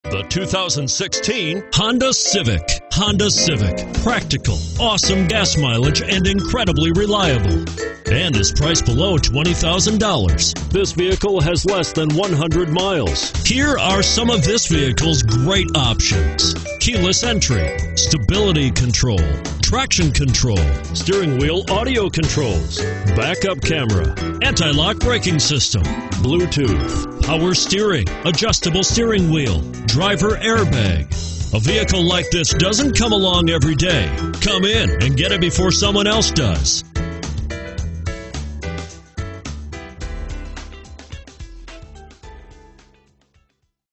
The 2016 Honda Civic. Honda Civic. Practical, awesome gas mileage, and incredibly reliable. And is priced below $20,000. This vehicle has less than 100 miles. Here are some of this vehicle's great options: keyless entry, stability control, traction control, steering wheel audio controls, backup camera, anti-lock braking system, Bluetooth, power steering, adjustable steering wheel, driver airbag. A vehicle like this doesn't come along every day. Come in and get it before someone else does.